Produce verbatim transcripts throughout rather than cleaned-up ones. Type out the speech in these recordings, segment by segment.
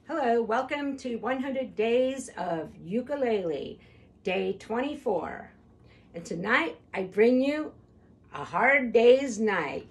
Hello, welcome to one hundred Days of Ukulele, day twenty-four. And tonight I bring you a hard day's night.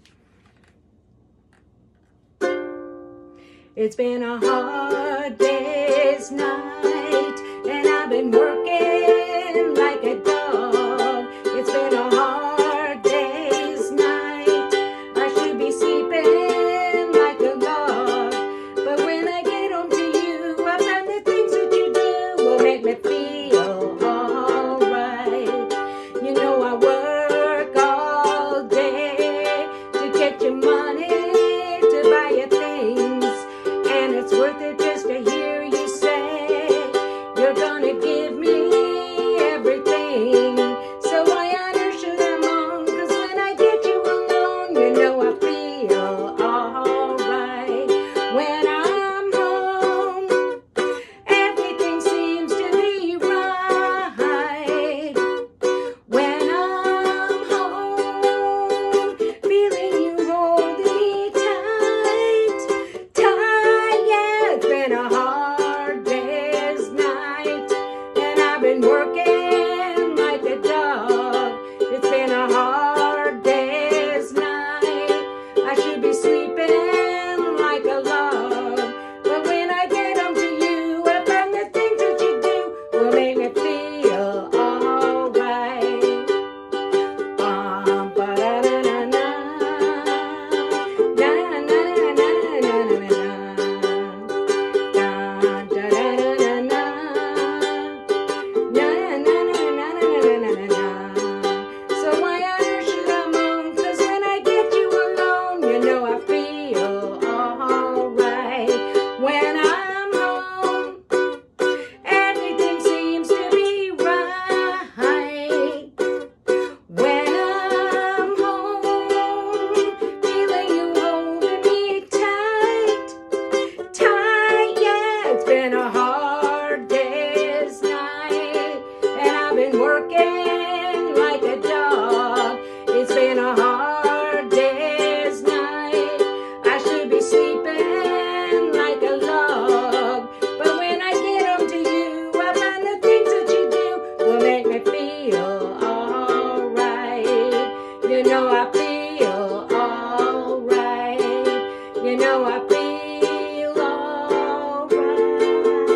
It's been a hard day's night, and I've been working like a dog. It's been a hard day's night. I should be sleeping like a log, but when I get home to you, I find the things that you do will make me feel alright. You know I work all day to get your money to buy you things, and it's worth it just to hear you say you're gonna give me everything. So why on earth should I moan? 'Cause when I get you alone, you know I feel alright. When I'm home, everything seems to be right. When I'm home, feeling you holding me tight, tight, yeah. It's been a hard day's night, and I've been working like a dog. It's been a hard day's night. I should be sleeping like a log, but when I get home to you, I find the things that you do will make me feel alright. Bum, ba-da-da-da-na, na-na-na-na-na-na-na-na, da-da-da-da-da-na, na-na-na-na-na-na-na-na-na. So why on earth should I moan? 'Cause when I get you alone, you know I feel alright. When I'm home, everything seems to be right. When I'm home, feeling you holding me tight, tight, yeah. It's been a hard day's night, and I've been working like a dog. It's been a hard day's night. I should be sleeping like a log, but when I get home to you, I find the things that you do will make me feel alright. You know I feel alright. You know I feel alright.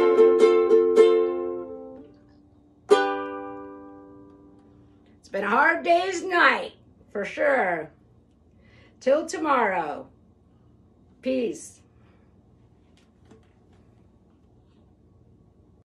It's been a hard day's night, for sure. Till tomorrow. Peace.